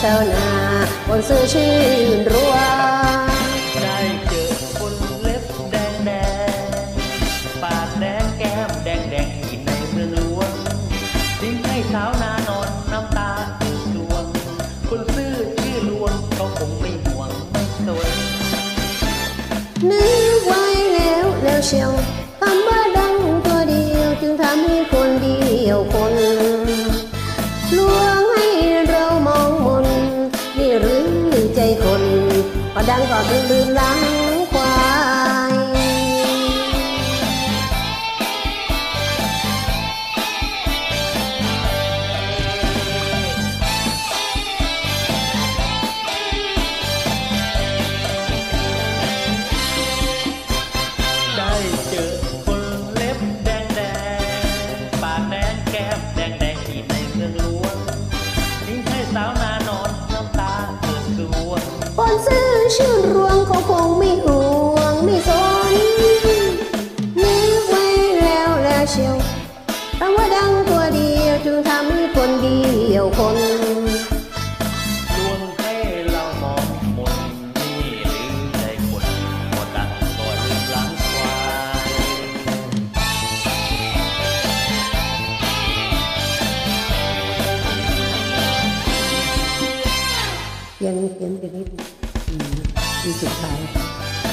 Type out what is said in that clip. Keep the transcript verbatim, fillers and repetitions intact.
ชาวนาคนซื้อชื่นรัวได้เจอคนเล็บแดงแดงปากแดงแก้มแดงแดงที่ในเมืองหลวงทิ้งให้สาวนานอนน้ำตาตื่นดวงคนซื้อชื่อลวงเขาคงไม่ห่วงไม่สนนึกไว้แล้วแล้วเชียวคำว่าดังตัวเดียวจึงทำให้คนเดียวคนลวงให้เรามองมนนี่หรือใจคนพอดังก็ลืมลืมล้างควายได้เจอคนเล็บแดงแดงปากแดงแก้มแดงแดงที่ในเมืองหลวงทิ้งให้สาวนานอนน้ำตาเกิดดวงคนซื้อชื่นรวงเขาคงไม่ห่วงไม่สนนึกไว้แล้วแล้วเชียวคำว่าดังตัวเดียวจึงทำให้คนเดียวคนลวงให้เรามองมนนี่หรือใจคนหมดดังก่อนหลังควายยังยังจะได้ดีสุดท้าย